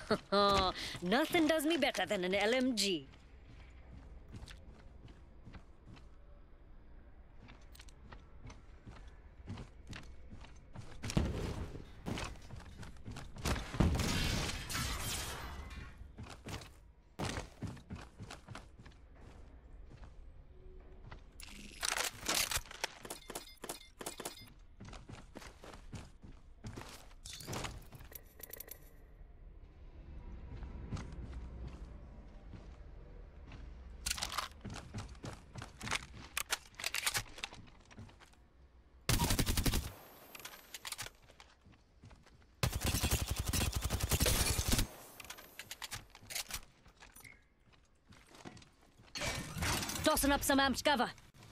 Nothing does me better than an LMG. Tossing up some amped cover.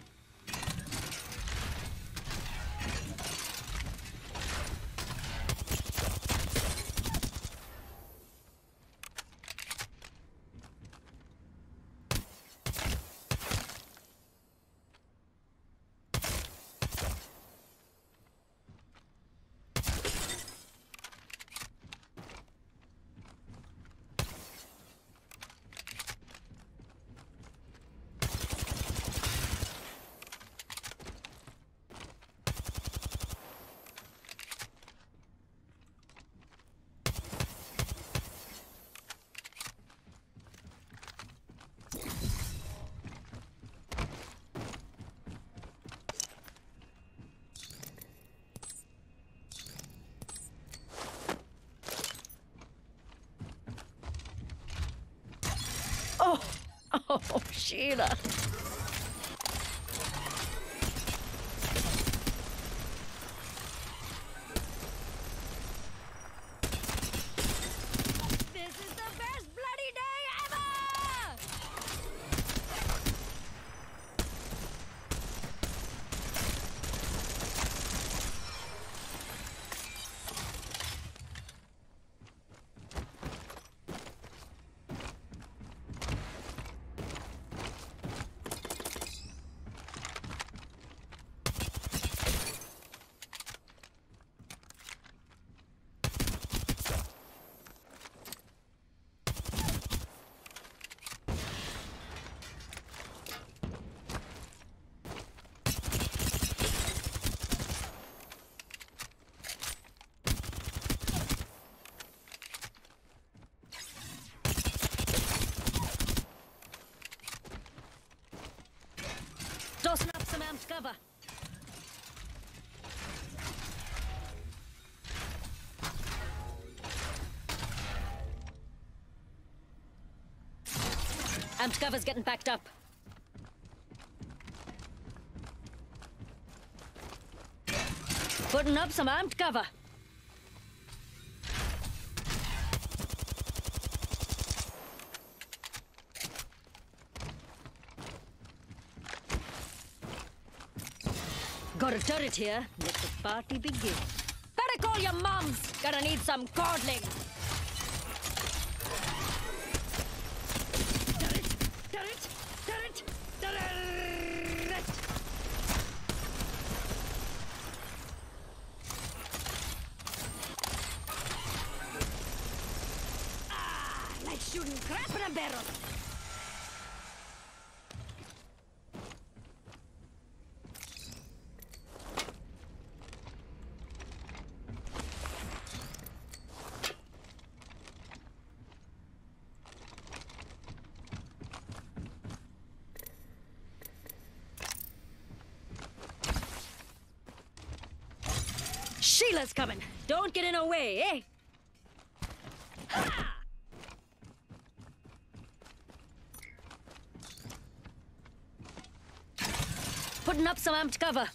Oh, Sheila. This is the best bloody day ever! Tossing up some amped cover. Amped cover's getting packed up. Putting up some amped cover. Got a turret here. Let the party begin. Better call your mums. Gonna need some cordling. Turret! Turret! Turret! Turret! Ah! Like shooting crap in a barrel. Sheila's coming. Don't get in her way, eh? Ha! Putting up some amped cover.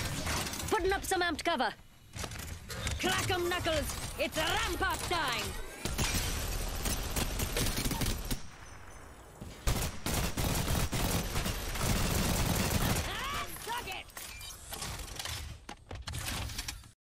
Putting up some amped cover. Crack 'em, Knuckles. It's ramp-up time.